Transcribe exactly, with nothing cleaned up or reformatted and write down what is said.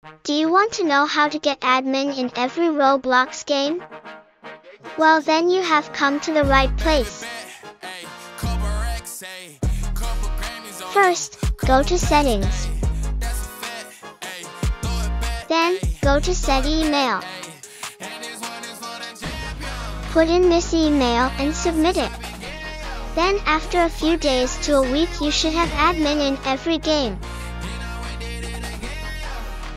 Do you want to know how to get admin in every Roblox game? Well, then you have come to the right place. First, go to Settings. Then, go to Set Email. Put in this email and submit it. Then after a few days to a week you should have admin in every game.